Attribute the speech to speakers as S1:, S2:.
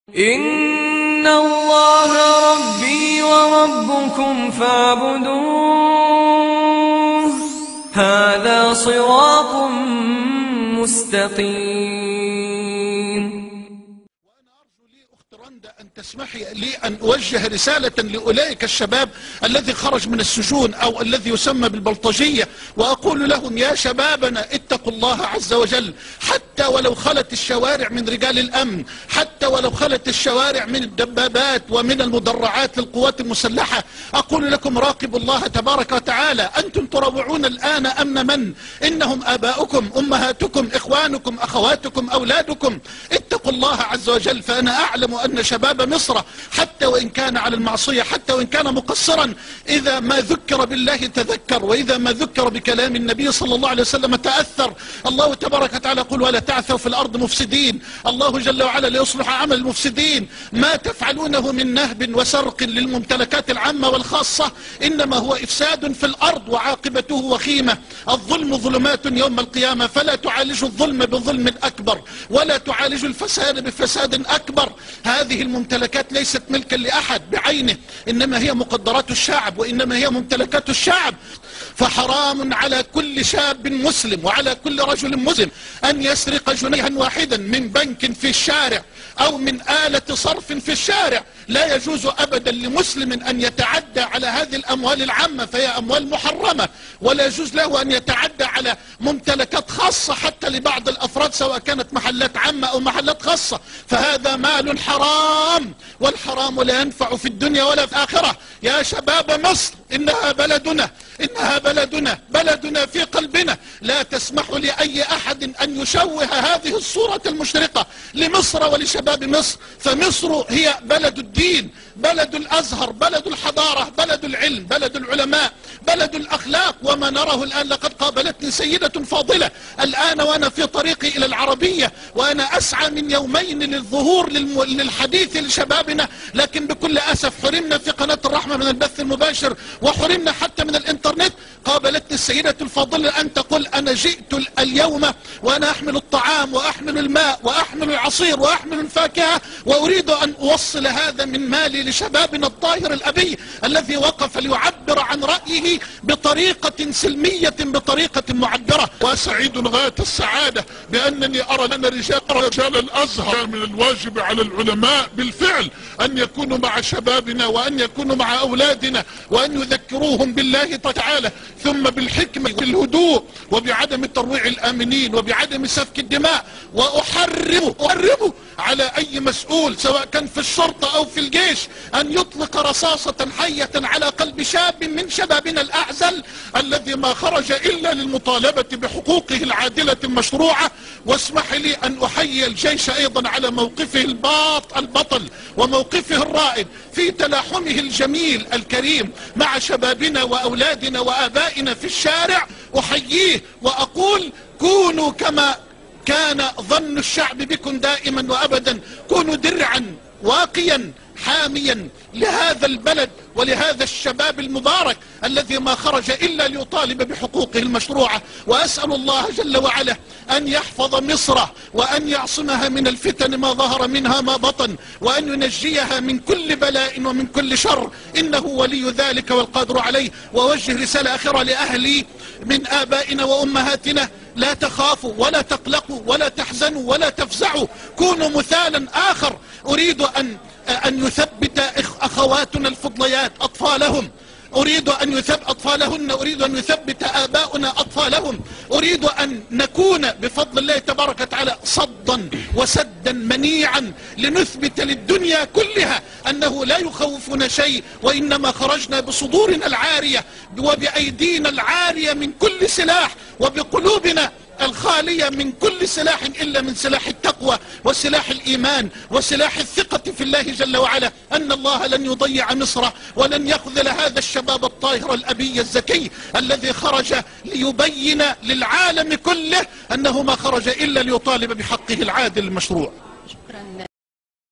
S1: إن الله ربي وربكم فاعبدوه هذا صراط مستقيم.
S2: وأنا أرجو لي أخت رندا أن تسمحي لي أن أوجه رسالة لأولئك الشباب الذي خرج من السجون أو الذي يسمى بالبلطجية، وأقول لهم يا شبابنا اتقوا الله عز وجل، حتى ولو خلت الشوارع من رجال الأمن، حتى ولو خلت الشوارع من الدبابات ومن المدرعات للقوات المسلحة، أقول لكم راقبوا الله تبارك وتعالى. أنتم تروعون الآن أمن من؟ إنهم آباؤكم، أمهاتكم، إخوانكم، أخواتكم، أولادكم. اتقوا الله عز وجل. فأنا أعلم أن شباب مصر حتى وإن كان على المعصية، حتى وإن كان مقصرا، إذا ما ذكر بالله تذكر، وإذا ما ذكر بكلام النبي صلى الله عليه وسلم تأثر. الله تبارك وتعالى يقول ولا تعثوا في الأرض مفسدين. الله جل وعلا ليصلح عمل المفسدين. ما تفعلونه من نهب وسرق للممتلكات العامة والخاصة إنما هو إفساد في الأرض وعاقبته وخيمة. الظلم ظلمات يوم القيامة، فلا تعالجوا الظلم بظلم أكبر، ولا تعالجوا الفساد بفساد أكبر. هذه الممتلكات ليست ملكا لأحد بعينه، إنما هي مقدرات الشعب، وإنما هي ممتلكات الشعب. فحرام على كل شاب مسلم وعلى كل رجل مسلم أن يسرق جنيها واحدا من بنك في الشارع أو من آلة صرف في الشارع. لا يجوز أبدا لمسلم أن يتعدى على هذه الأموال العامة، فهي أموال محرمة، ولا يجوز له أن يتعدى على ممتلكات خاصة حتى لبعض الأفراد، سواء كانت محلات عامة أو محلات خاصة. فهذا مال حرام، والحرام لا ينفع في الدنيا ولا في الآخرة. يا شباب مصر، إنها بلدنا، إنها بلدنا، بلدنا في قلبنا. لا تسمح لأي أحد أن يشوه هذه الصورة المشرقة لمصر ولشباب مصر. فمصر هي بلد الدين، بلد الأزهر، بلد الحضارة، بلد العلم، بلد العلماء، بلد الأخلاق. وما نراه الآن، لقد قابلتني سيدة فاضلة الآن وأنا في طريقي إلى العربية، وأنا أسعى من يومين للظهور للحديث لشبابنا، لكن بكل أسف حرمنا في قناة الرحمة من البث المباشر، وحرمنا حتى من الإنترنت. قابلتني السيدة الفاضلة أن تقول أنا جئت اليوم وأنا أحمل الطعام وأحمل الماء وأحمل العصير وأحمل الفاكهة، وأريد أن أوصل هذا من مالي لشبابنا الطاهر الأبي الذي وقف ليعبر عن رأيه بطريقة سلمية، بطريقة معبرة. وسعيد غاية السعادة بأنني أرى أن رجال الأزهر من الواجب على العلماء بالفعل أن يكونوا مع شبابنا، وأن يكونوا مع أولادنا، وأن يذكروهم بالله تعالى، ثم بالحكمة والهدوء، وبعدم ترويع الآمنين، وبعدم سفك الدماء. وأحرم على أي مسؤول سواء كان في الشرطة أو في الجيش أن يطلق رصاصة حية على قلب شاب من شبابنا الأعزل الذي ما خرج إلا للمطالبة بحقوقه العادلة المشروعة. واسمح لي أن أحيي الجيش أيضا على موقفه البطل وموقفه الرائد في تلاحمه الجميل الكريم مع شبابنا وأولادنا وآبائنا في الشارع. أحييه وأقول كونوا كما كان ظن الشعب بكم دائما وأبدا، كونوا درعا واقيا حاميا لهذا البلد ولهذا الشباب المبارك الذي ما خرج إلا ليطالب بحقوقه المشروعة. وأسأل الله جل وعلا أن يحفظ مصر، وأن يعصمها من الفتن ما ظهر منها ما بطن، وأن ينجيها من كل بلاء ومن كل شر، إنه ولي ذلك والقادر عليه. ووجه رسالة أخرى لأهلي من آبائنا وأمهاتنا: لا تخافوا ولا تقلقوا ولا تحزنوا ولا تفزعوا، كونوا مثالا آخر. أريد أن يثبت أخواتنا الفضليات أطفالهم، أريد أن يثبت أطفالهن، أريد أن يثبت آباؤنا أطفالهم. أريد أن نكون بفضل الله تبارك وتعالى صدا وسدا منيعا لنثبت للدنيا كلها أنه لا يخوفنا شيء، وإنما خرجنا بصدورنا العارية وبأيدينا العارية من كل سلاح، وبقلوبنا الخالية من كل سلاح إلا من سلاح التقوى وسلاح الإيمان وسلاح الثقة في الله جل وعلا أن الله لن يضيع مصر ولن يخذل هذا الشباب الطاهر الأبي الزكي الذي خرج ليبين للعالم كله أنه ما خرج إلا ليطالب بحقه العادل المشروع.